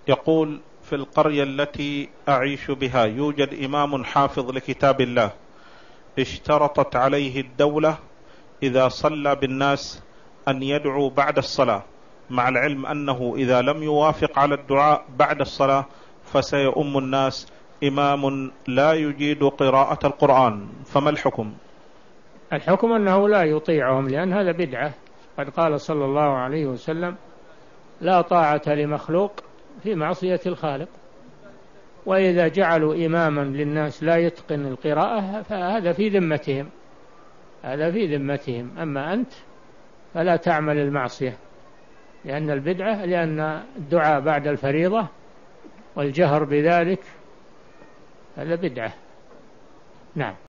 يقول: في القرية التي أعيش بها يوجد إمام حافظ لكتاب الله، اشترطت عليه الدولة إذا صلى بالناس أن يدعو بعد الصلاة، مع العلم أنه إذا لم يوافق على الدعاء بعد الصلاة فسيؤم الناس إمام لا يجيد قراءة القرآن، فما الحكم؟ الحكم أنه لا يطيعهم، لأن هذا بدعة. قد قال صلى الله عليه وسلم: لا طاعة لمخلوق في معصية الخالق. وإذا جعلوا إماما للناس لا يتقن القراءة فهذا في ذمتهم، هذا في ذمتهم. أما أنت فلا تعمل المعصية، لأن البدعة، لأن الدعاء بعد الفريضة والجهر بذلك هذا بدعة. نعم.